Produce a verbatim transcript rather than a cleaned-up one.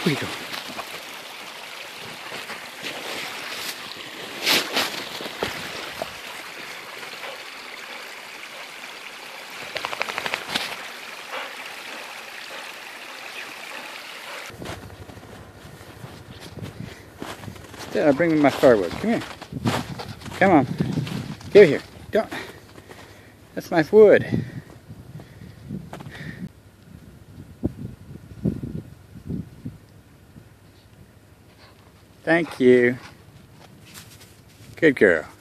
we go. Stella, bring me my firewood. Come here. Come on. Give it here. Don't. That's my wood. Thank you. Good girl.